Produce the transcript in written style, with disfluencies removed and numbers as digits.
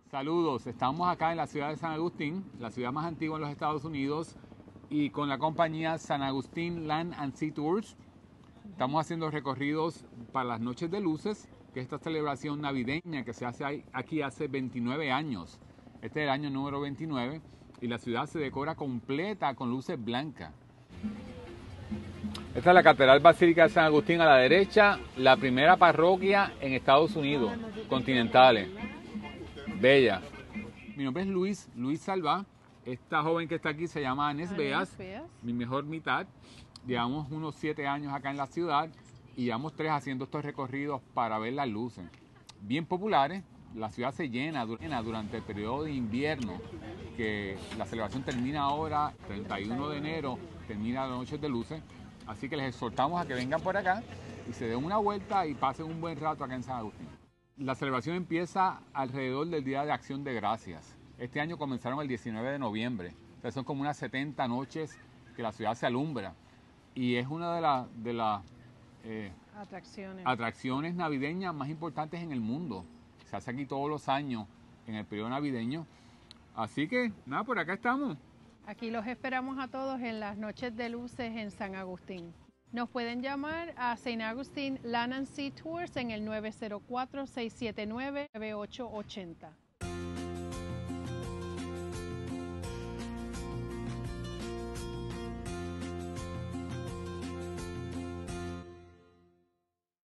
Saludos, estamos acá en la ciudad de San Agustín, la ciudad más antigua en los Estados Unidos, y con la compañía San Agustín Land and Sea Tours. Estamos haciendo recorridos para las Noches de Luces, que es esta celebración navideña que se hace aquí hace 29 años. Este es el año número 29 y la ciudad se decora completa con luces blancas. Esta es la Catedral Basílica de San Agustín a la derecha, la primera parroquia en Estados Unidos, continentales. Bella. Mi nombre es Luis Salva. Esta joven que está aquí se llama Anés Beas, mi mejor mitad. Llevamos unos 7 años acá en la ciudad y llevamos 3 haciendo estos recorridos para ver las luces. Bien populares, la ciudad se llena durante el periodo de invierno, que la celebración termina ahora, 31 de enero, termina las Noches de Luces. Así que les exhortamos a que vengan por acá y se den una vuelta y pasen un buen rato acá en San Agustín. La celebración empieza alrededor del Día de Acción de Gracias. Este año comenzaron el 19 de noviembre. Entonces son como unas 70 noches que la ciudad se alumbra. Y es una de las atracciones navideñas más importantes en el mundo. Se hace aquí todos los años en el periodo navideño. Así que, nada, por acá estamos. Aquí los esperamos a todos en las Noches de Luces en San Agustín. Nos pueden llamar a San Agustín Land and Sea Tours en el 904-679-9880.